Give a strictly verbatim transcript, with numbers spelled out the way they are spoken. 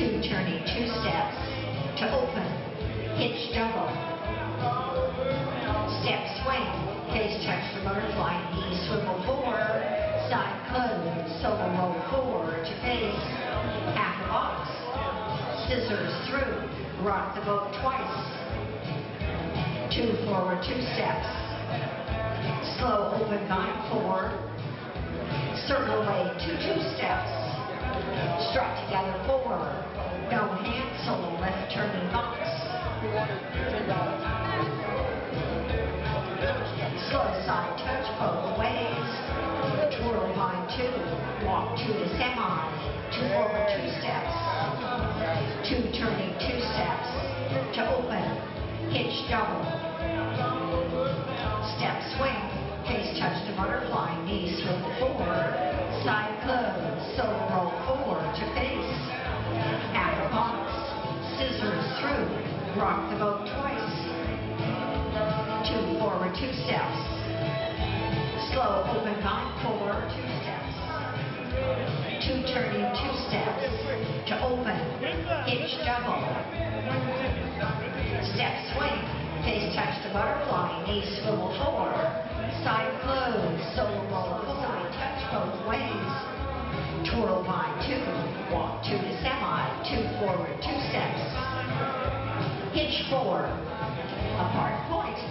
two turning two steps to open, hitch double, step swing, face touch the butterfly, knee swivel forward, side close, solo roll forward to face, half a box, scissors through, rock the boat twice, two forward two steps, slow open nine forward, circle away two two steps, strut together forward, no hand solo left turning box, slow side touch both ways, twirl behind two, walk two to semi, two forward two steps, two turning two steps to open, hitch double, step swing, face touch to butterfly, knee swivel forward, side close, solo roll forward to face, half a box, scissors through, rock the boat twice, two forward two steps, slow open nine forward two steps, two turning two steps to open, hitch double, step swing, face touch to butterfly, knee swivel forward, side close, solo roll forward, touch both ways, twirl by two, walk two to semi, two forward two steps, hitch four, apart point.